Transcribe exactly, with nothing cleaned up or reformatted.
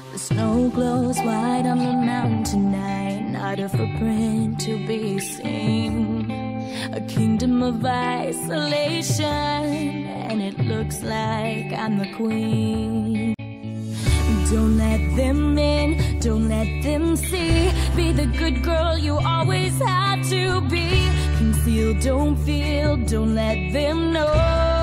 The snow glows white on the mountain tonight, not a footprint to be seen. A kingdom of isolation, and it looks like I'm the queen. Don't let them in, don't let them see. Be the good girl you always had to be. Conceal, don't feel, don't let them know.